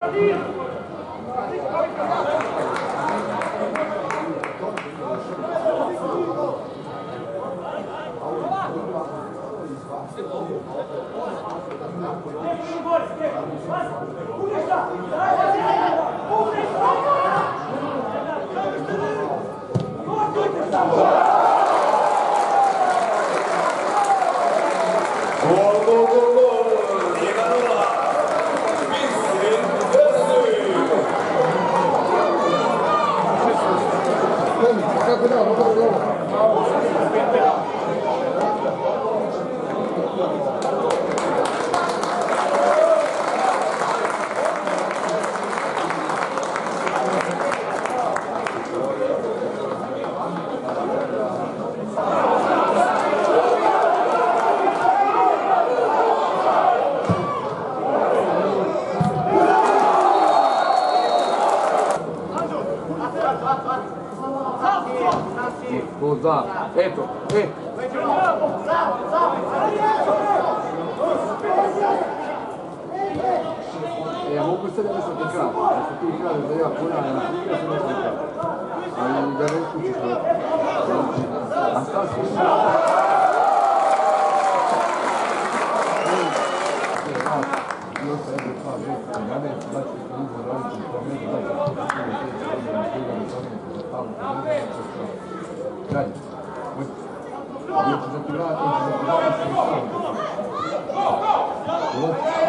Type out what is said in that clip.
Eto, mogu se da nešto ti krati, da se ti krati da ja ponavljam, na kriga se nešto krati. Ali da ne kućiš to. A sad se dalje. Hoće da ti vrati,